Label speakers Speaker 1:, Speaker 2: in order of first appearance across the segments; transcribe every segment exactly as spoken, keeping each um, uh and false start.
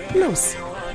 Speaker 1: los!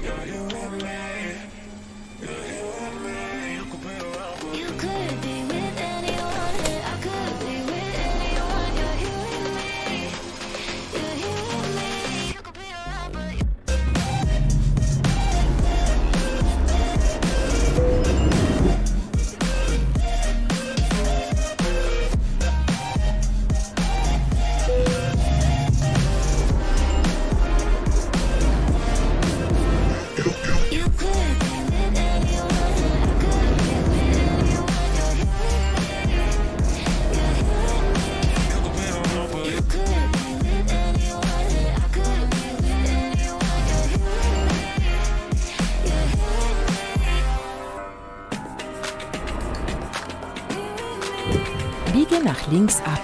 Speaker 1: Biege nach links ab.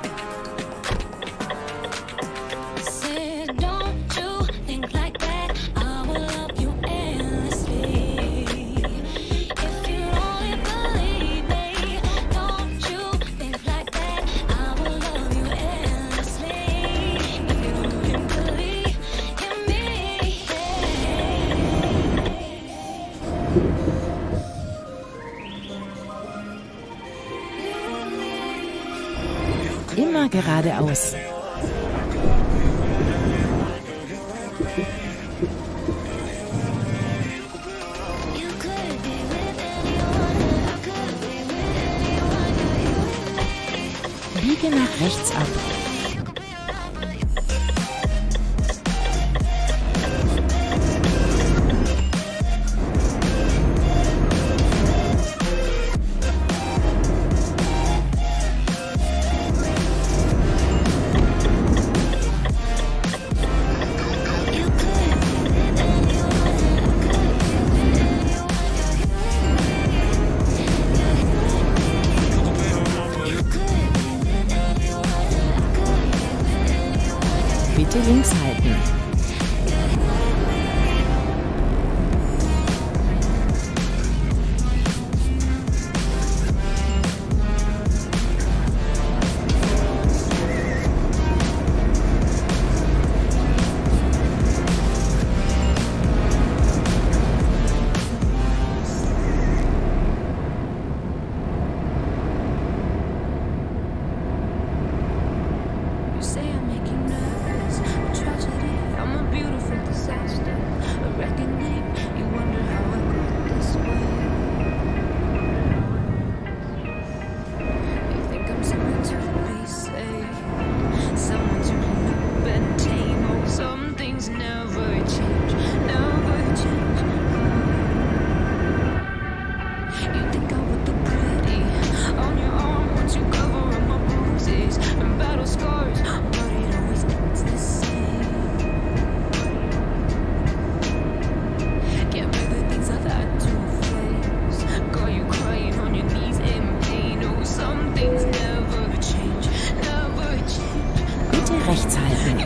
Speaker 1: Immer geradeaus. Biege nach rechts ab. Bitte links halten. Rechts halten.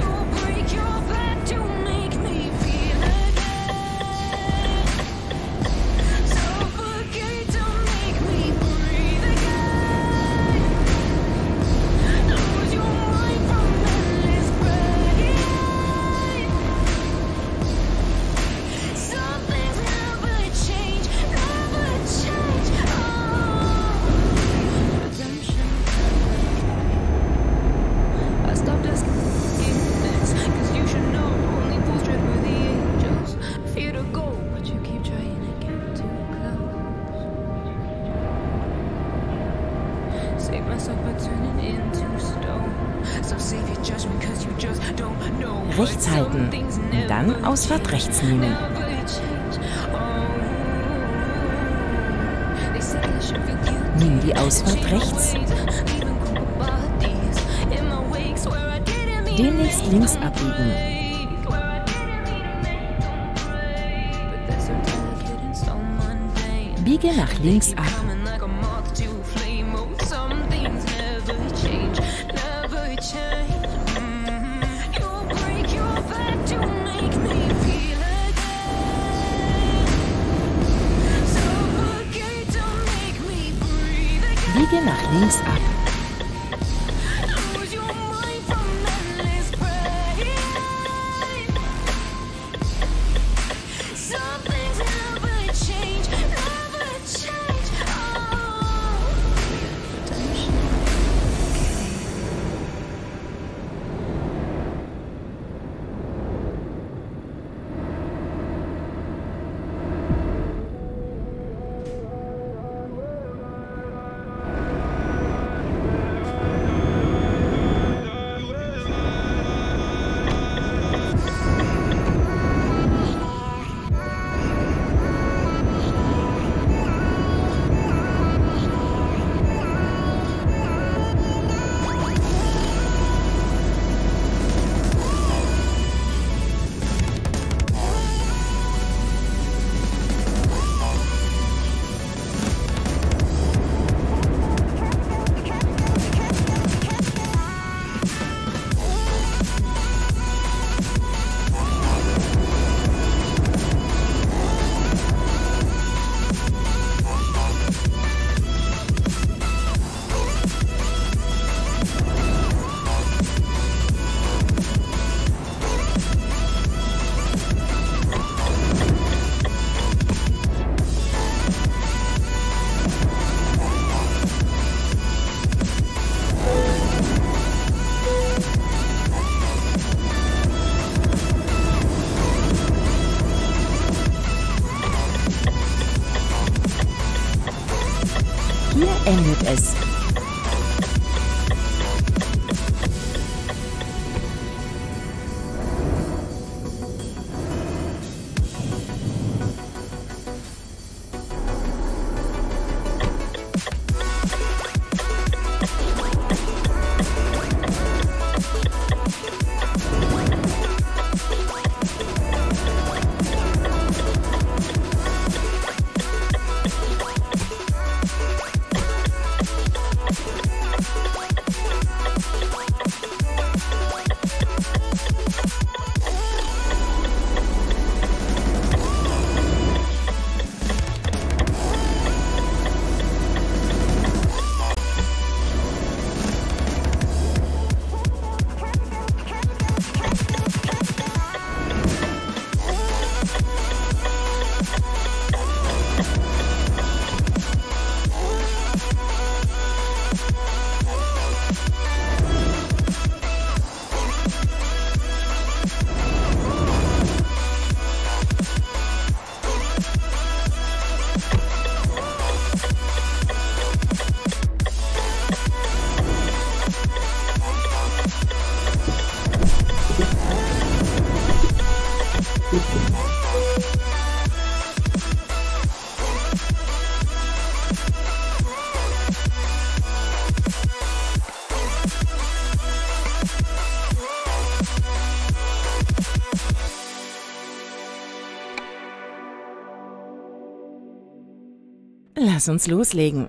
Speaker 1: Rechts halten und dann Ausfahrt rechts nehmen. Nimm die Ausfahrt rechts. Demnächst links abbiegen. Biege nach links ab. Biege nach links ab. Lass uns loslegen.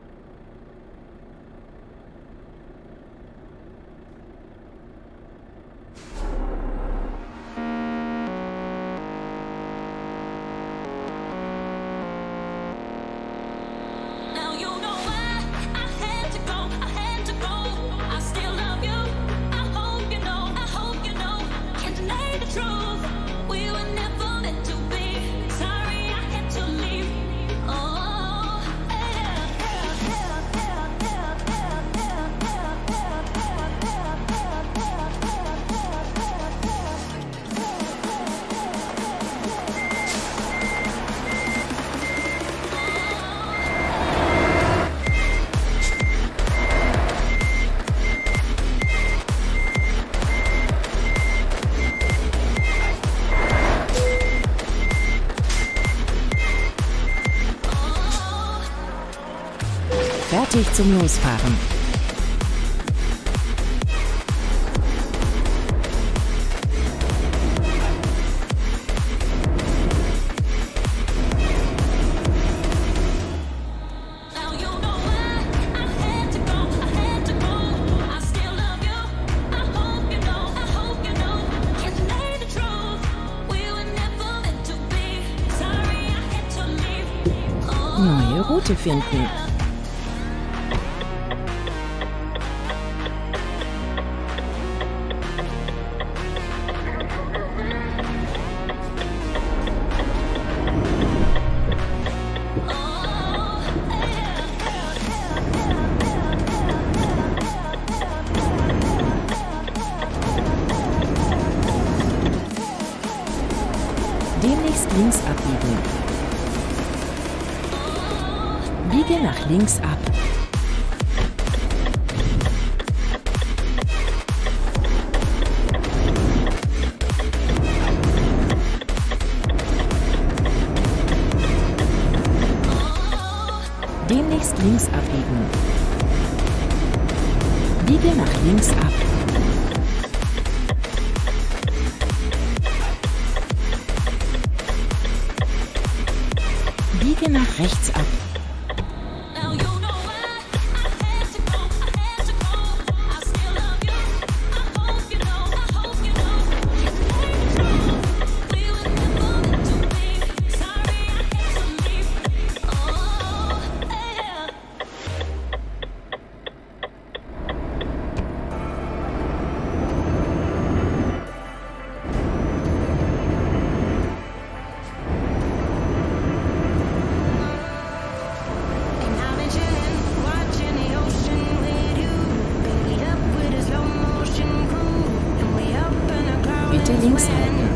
Speaker 1: Fertig zum Losfahren. Neue Route finden. Demnächst links abbiegen. Biege nach links ab. Demnächst links abbiegen. Biege nach links ab. Biege nach rechts ab. Bitte links halten.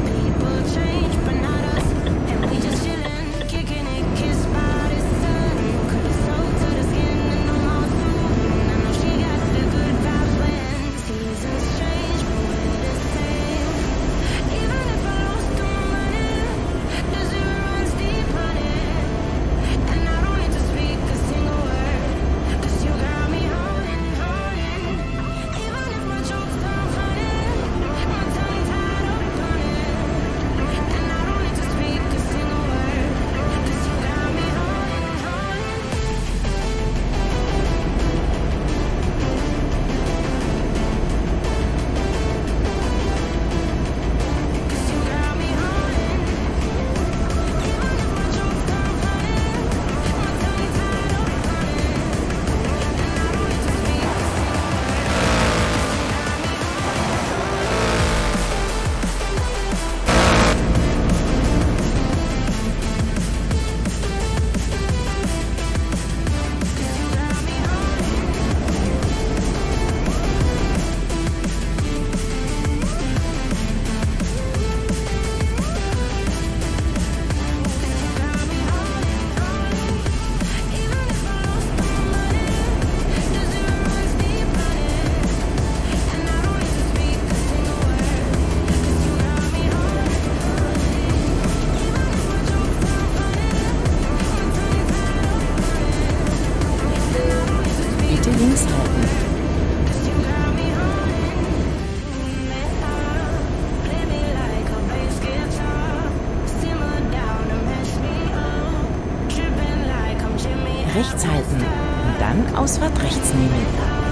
Speaker 1: Rechts halten und dann Ausfahrt rechts nehmen.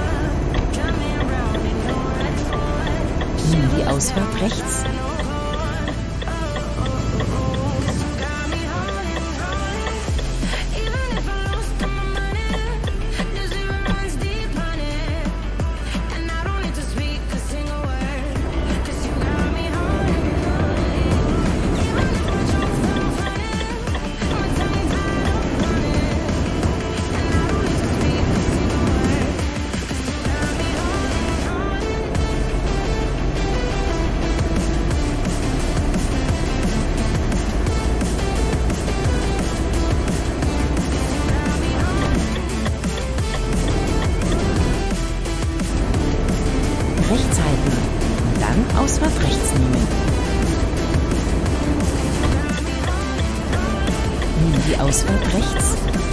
Speaker 1: Nimm die Ausfahrt rechts. Rechts halten und dann Ausfahrt rechts nehmen. Nimm die Ausfahrt rechts.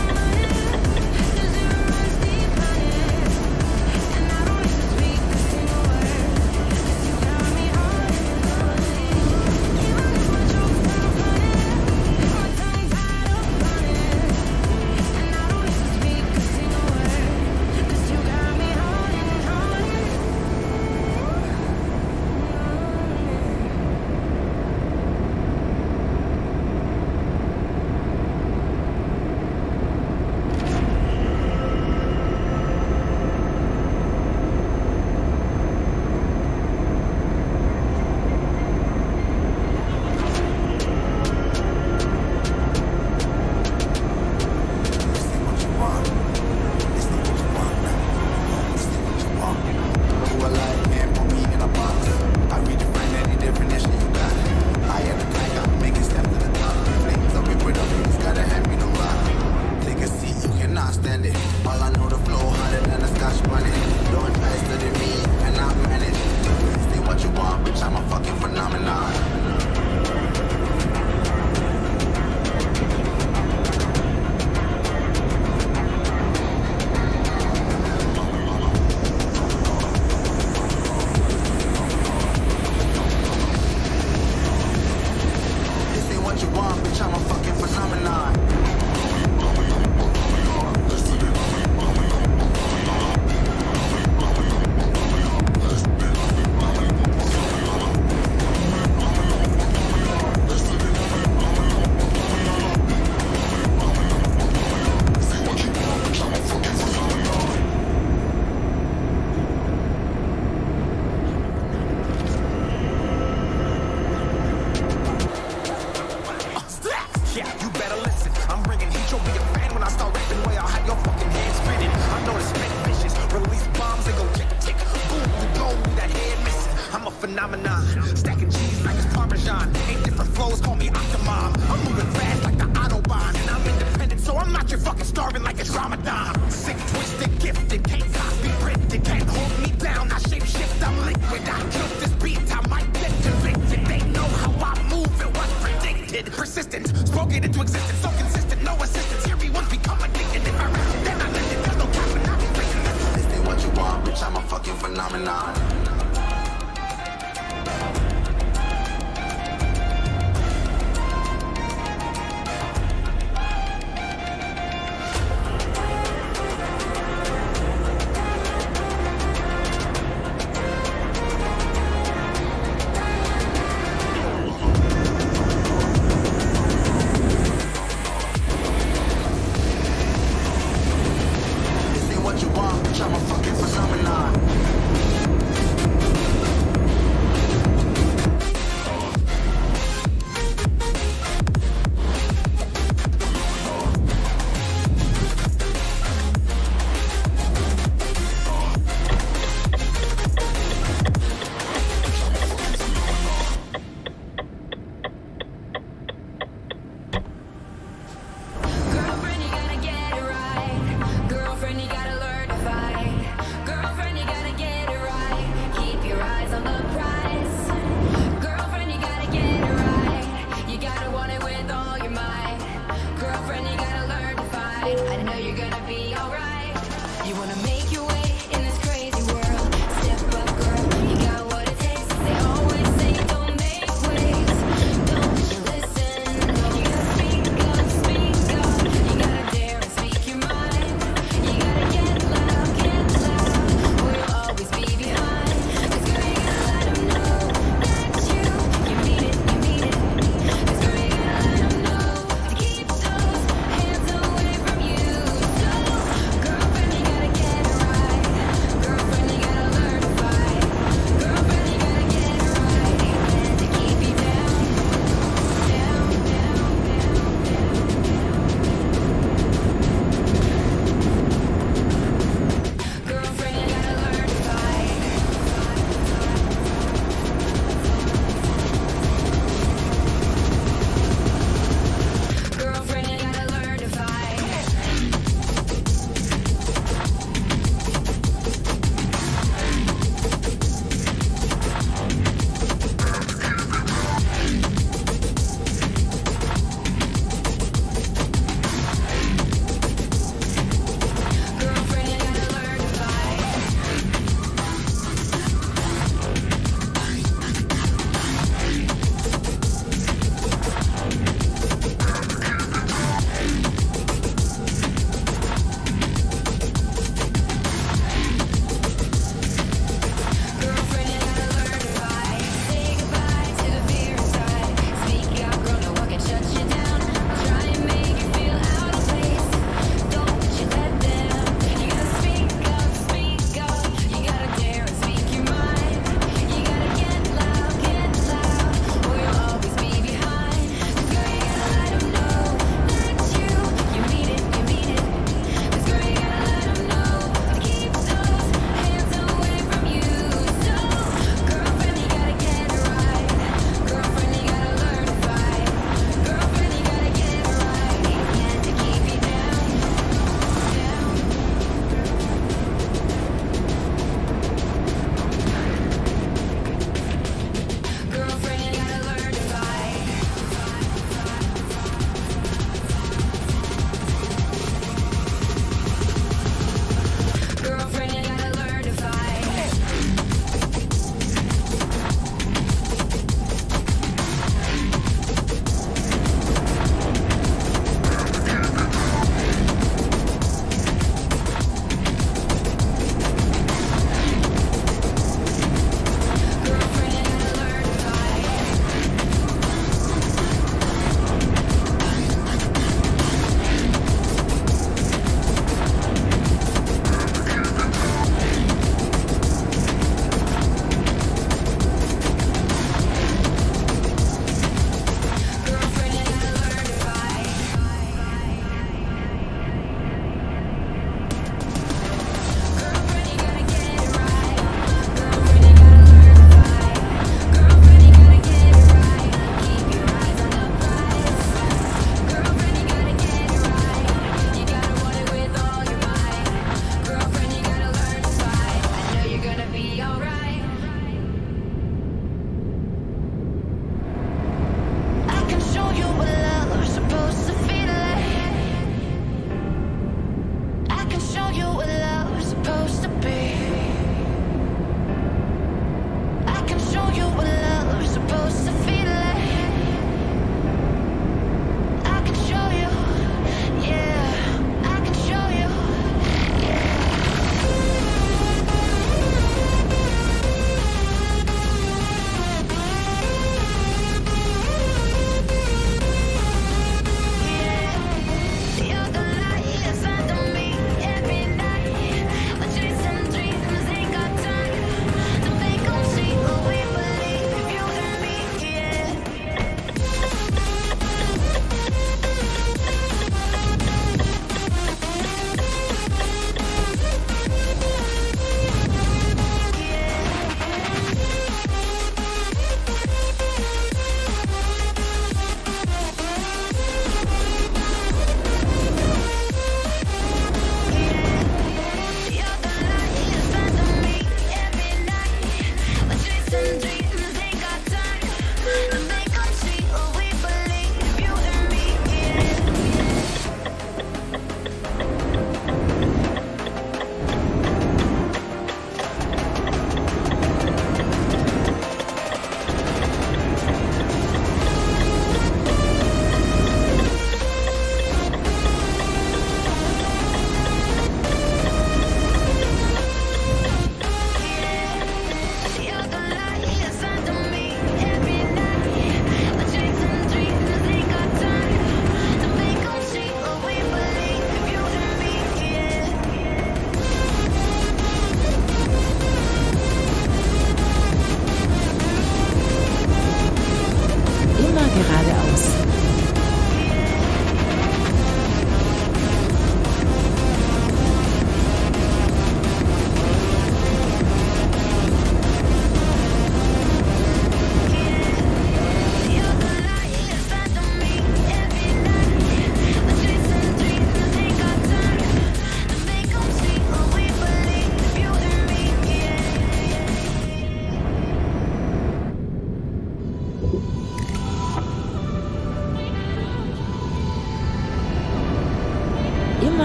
Speaker 2: Phenomenon, stacking cheese like it's Parmesan. Ain't different flows, call me Octomom. I'm moving fast like the Autobahn, and I'm independent, so I'm not your fucking starving like it's Ramadan. Sick, twisted, gifted, can't copy, printed, can't hold me down. I shape shift, I'm liquid. I killed this beat, I might get convicted. They know how I move, it was predicted. Persistent, spoken into existence, so consistent, no assistance. Hear me once become addicted. If I rap it, then I let it. There's no cap, and I be breaking this. This ain't what you want, bitch. I'm a fucking phenomenon. I'm a fucking phenomenon.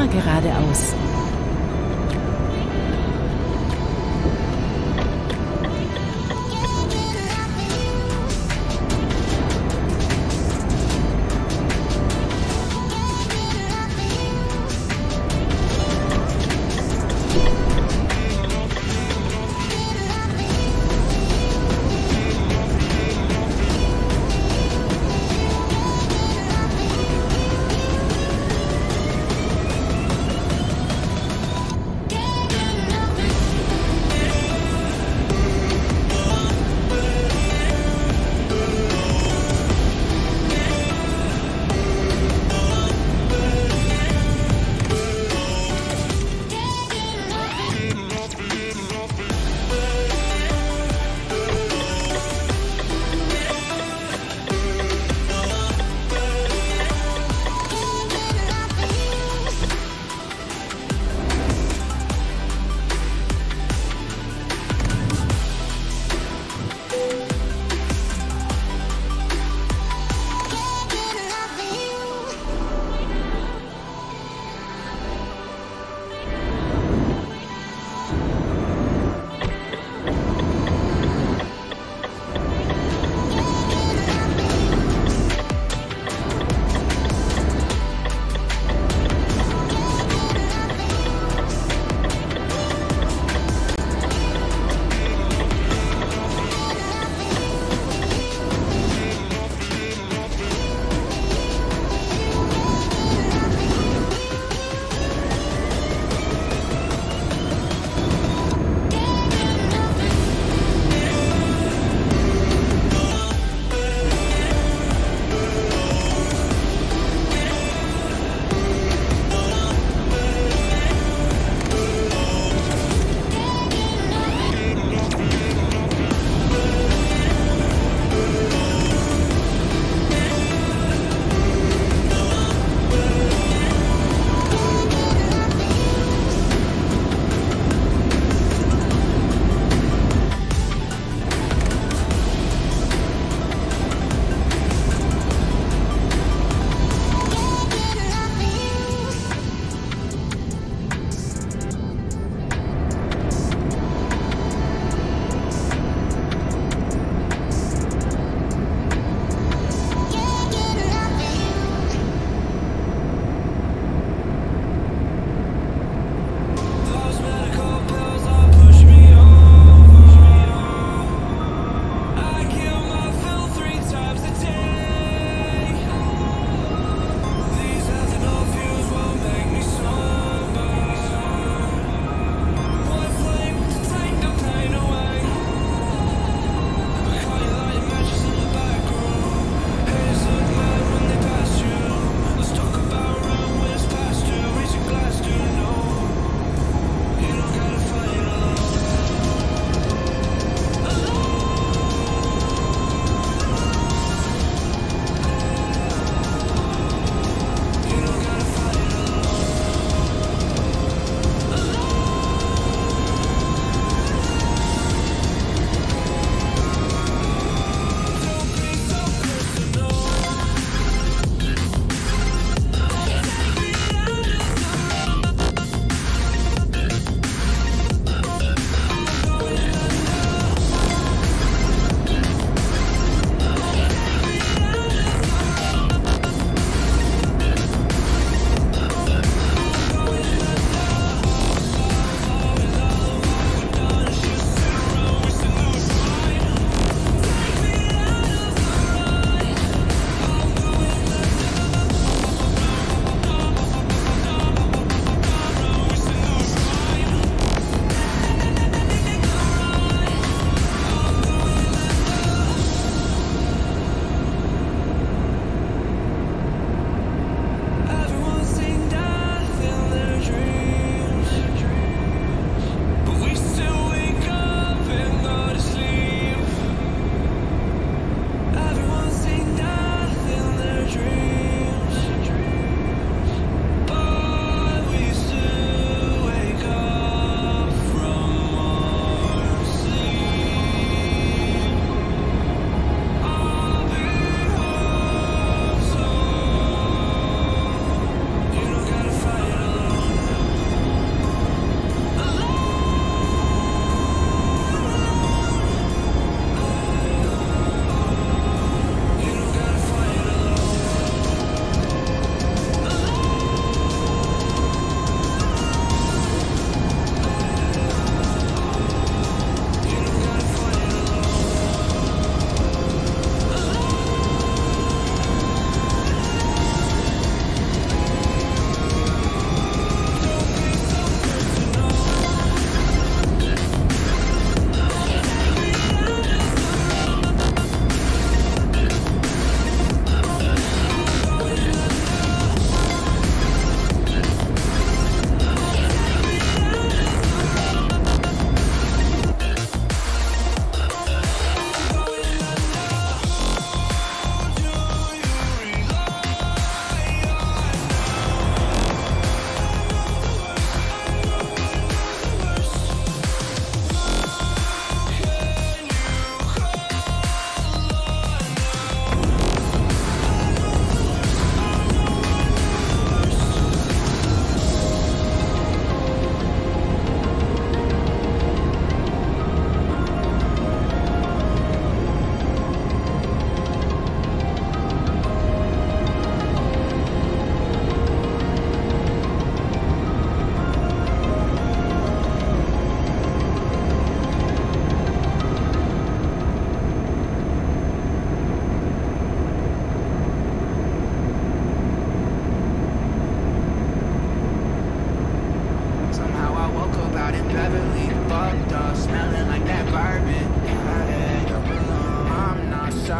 Speaker 1: geradeaus.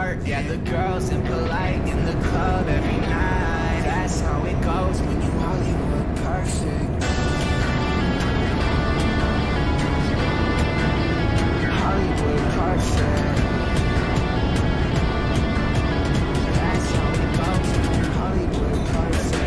Speaker 3: start. Yeah, the girls impolite in the club every night. That's how it goes when you Hollywood perfect. Hollywood perfect. That's how it goes when you Hollywood perfect.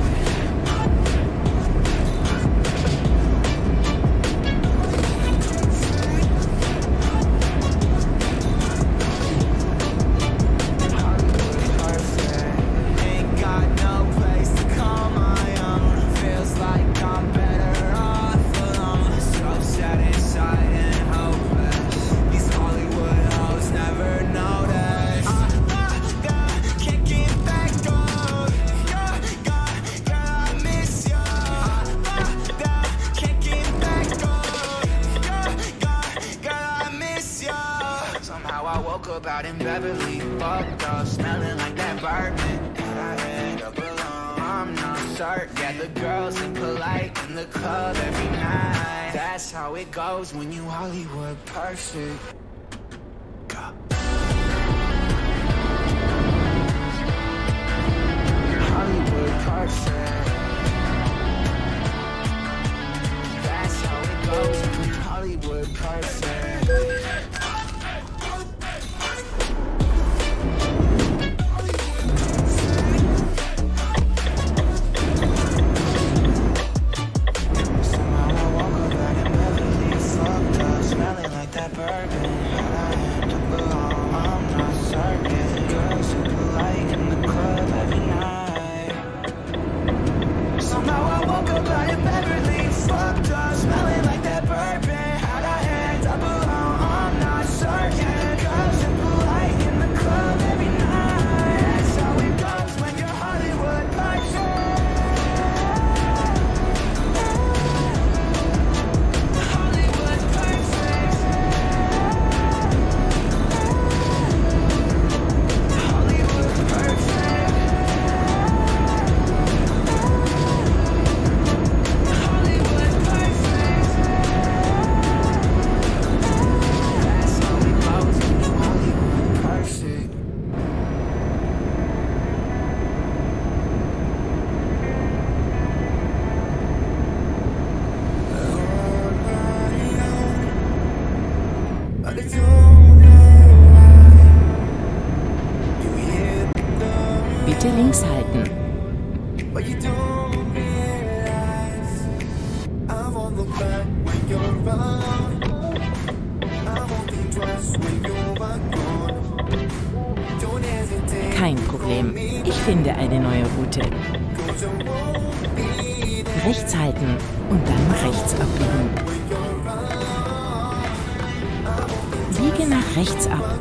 Speaker 3: Out in Beverly, fucked up, smelling like that bourbon. And I end up alone, I'm not certain. Yeah, the girls impolite in the club every night. That's how it goes when you Hollywood perfect. Hollywood perfect. That's how it goes when you Hollywood perfect.
Speaker 1: Bitte links halten. Kein Problem. Ich finde eine neue Route. Rechts halten und dann rechts abbiegen. Biege nach rechts ab.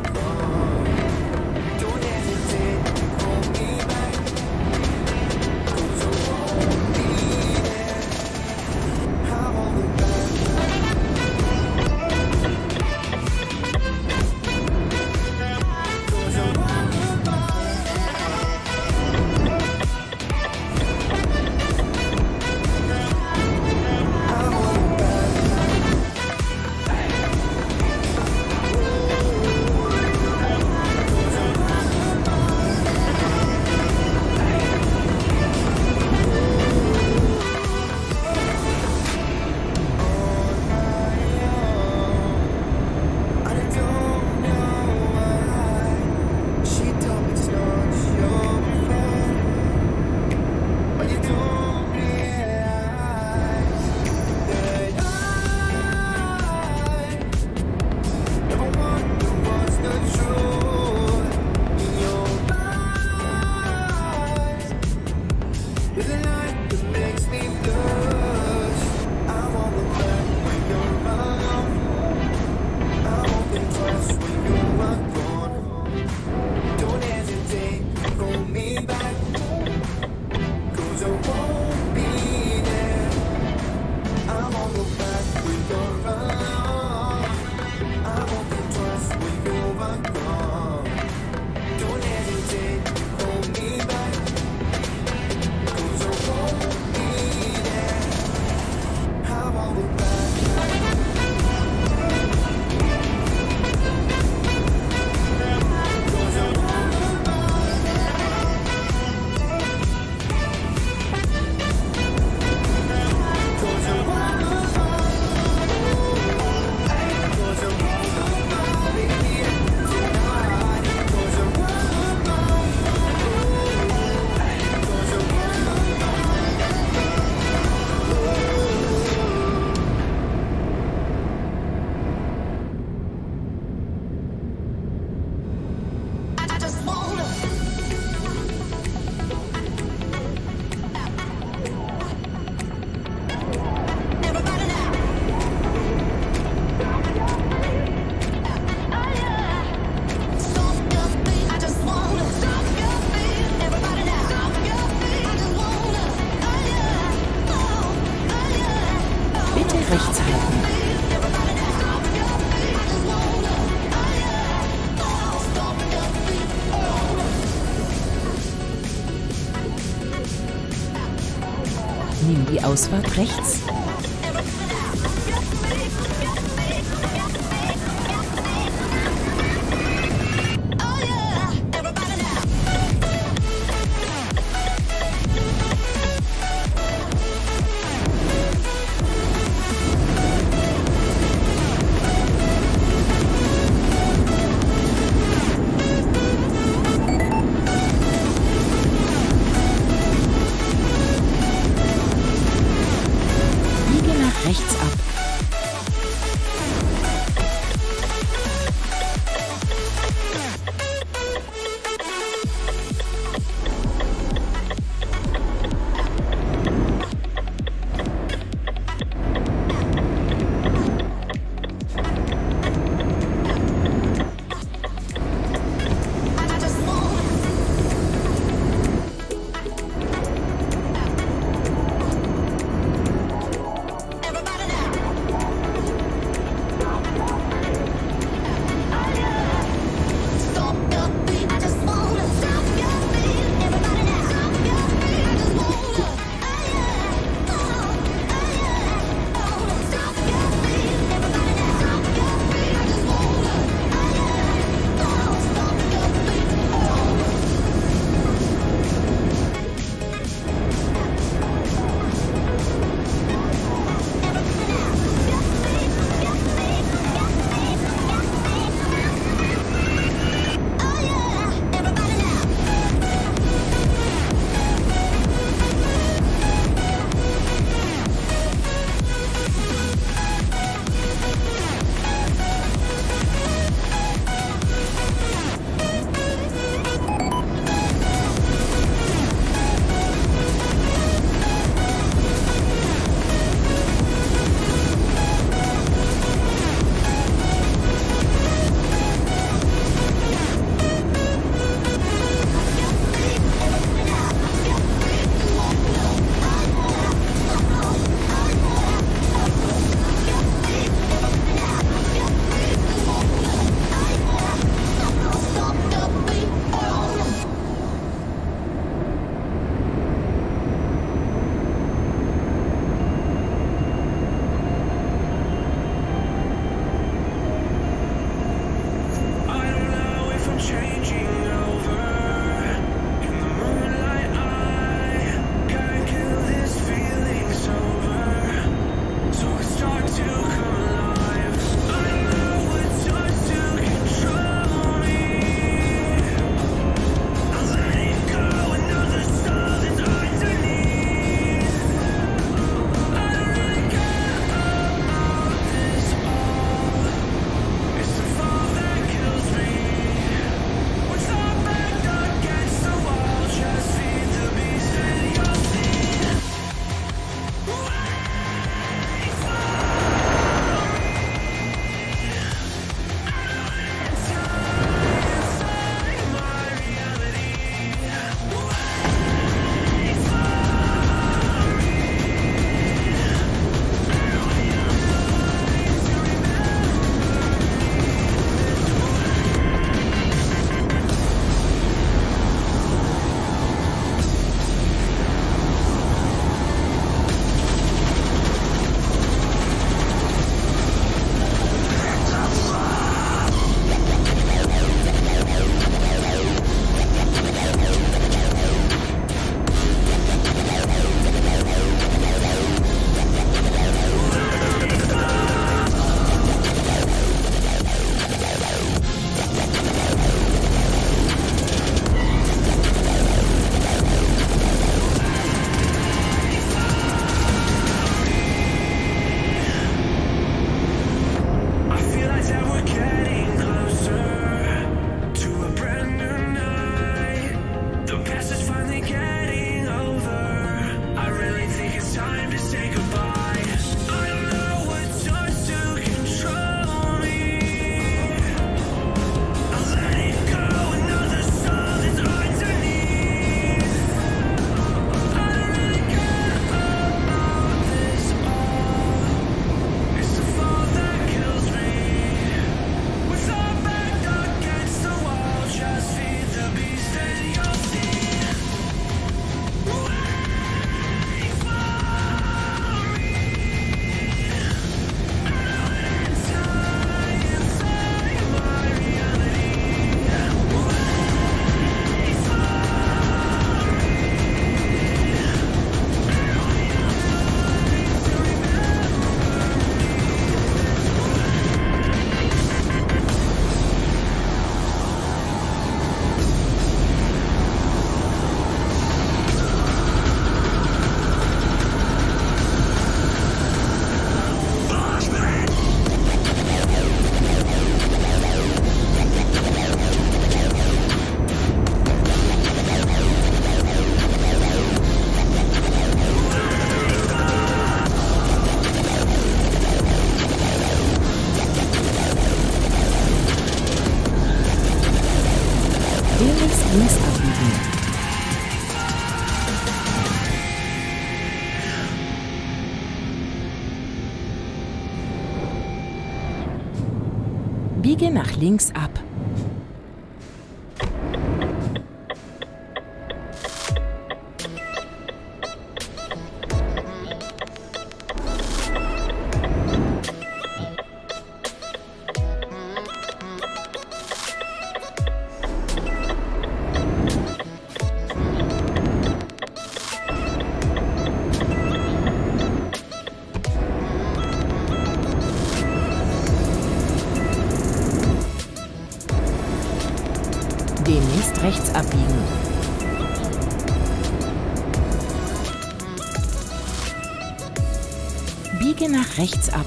Speaker 1: ziehen die Ausfahrt rechts. Rechts ab. Möglichst links abbiegen. Biege nach links ab. Demnächst rechts abbiegen. Biege nach rechts ab.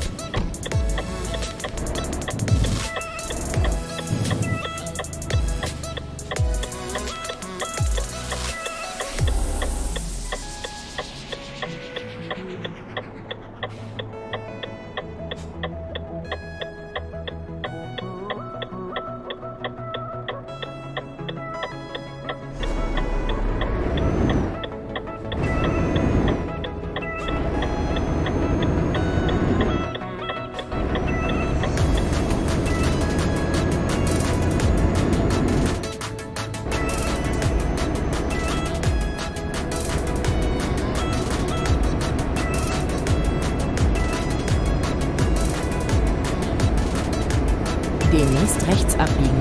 Speaker 1: Demnächst rechts abbiegen.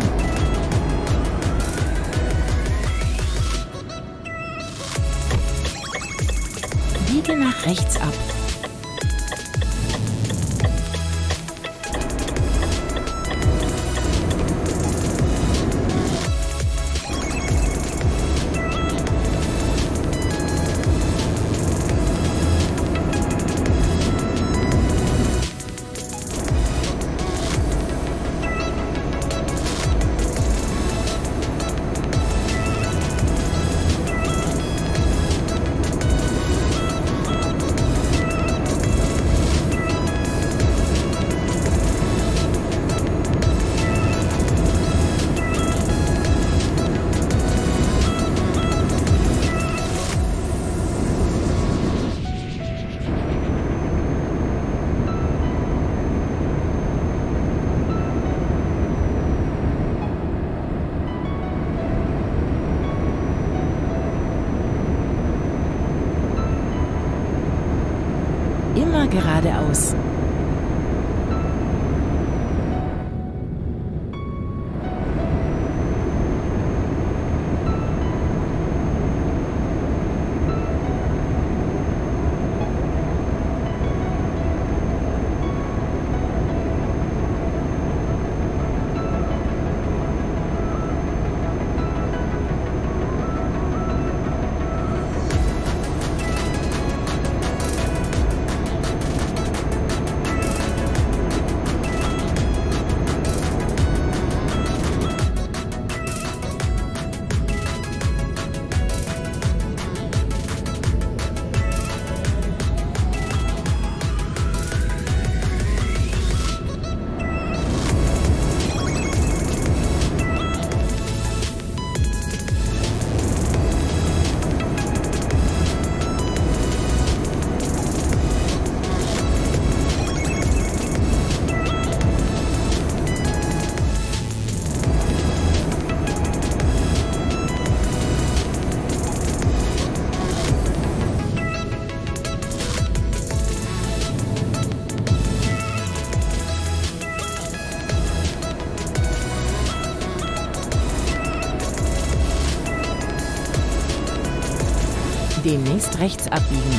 Speaker 1: Biege nach rechts ab. Immer geradeaus. Demnächst rechts abbiegen.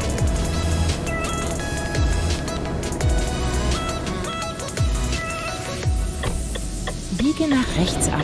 Speaker 1: Biege nach rechts ab.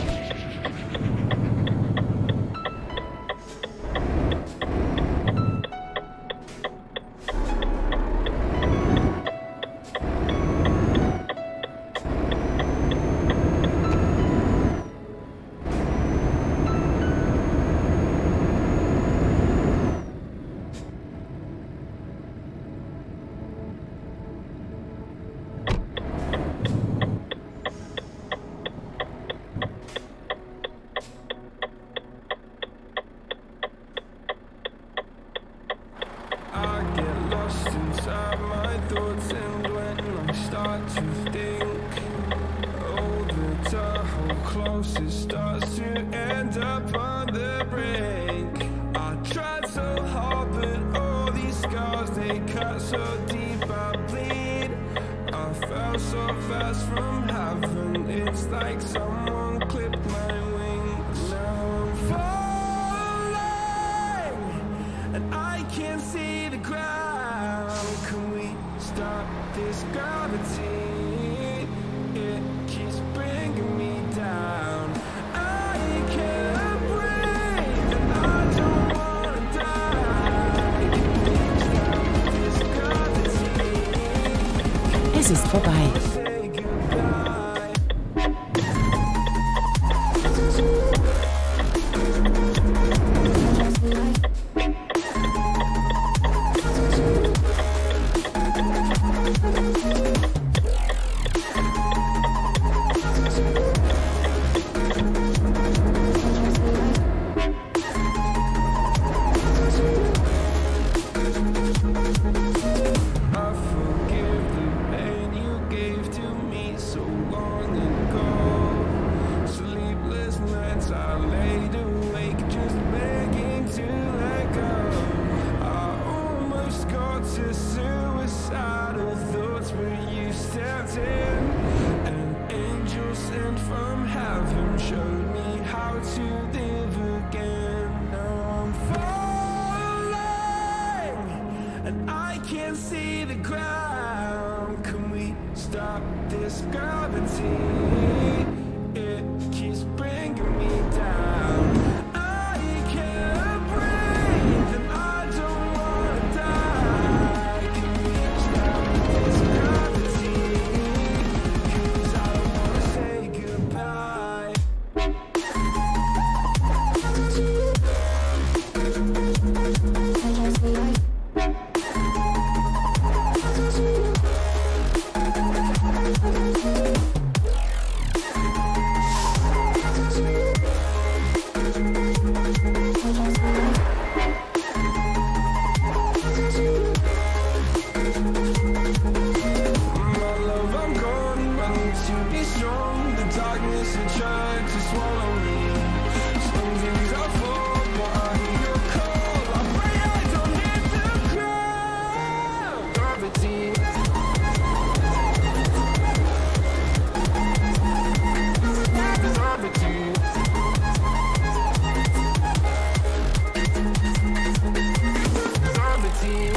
Speaker 4: it starts to end up on the brink. I tried so hard, but all these scars, they cut so deep, I bleed. I fell so fast from heaven, it's like someone clipped my wings. Now I'm falling, and I can't see the ground. Can we stop this gravity? It keeps bringing me down. I can't breathe, and I don't wanna die. Can we stop this gravity?
Speaker 1: Es ist vorbei.
Speaker 4: Say goodbye. I forgive the pain you gave to me so long ago. Sleepless nights I laid awake just begging to let go. I almost got to suicidal thoughts, but you stepped in. An angel sent from heaven showed me how to live again. Now I'm falling, and I can't see the ground. Can we stop this gravity? It keeps bringing me down. I can't breathe, and I don't wanna die. Can we stop this gravity? 'Cause I don't wanna say goodbye. My love, I'm gone. I need to be strong. The darkness had tried to swallow me. Some days I fall, but I hear your call. I pray I don't hit the ground. Gravity. Gravity. Gravity.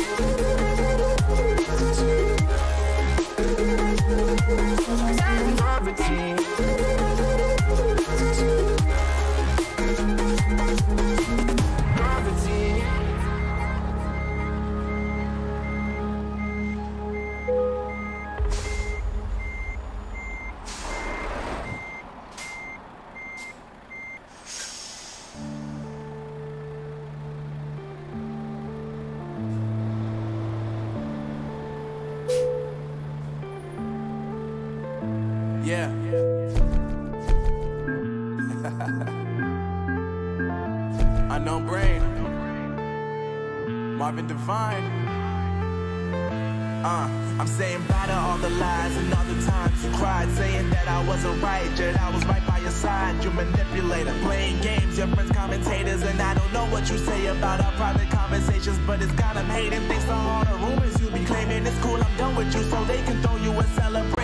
Speaker 4: Gravity. Gravity.
Speaker 3: Yeah. Unknown Brain. Marvin Devine. Uh, I'm saying bye to all the lies and all the times you cried, saying that I wasn't right, yet I was right by your side. You manipulator, playing games, your friends commentators, and I don't know what you say about our private conversations, but it's got them hating. Thanks to all the rumors you be claiming. It's cool, I'm done with you, so they can throw you a celebration.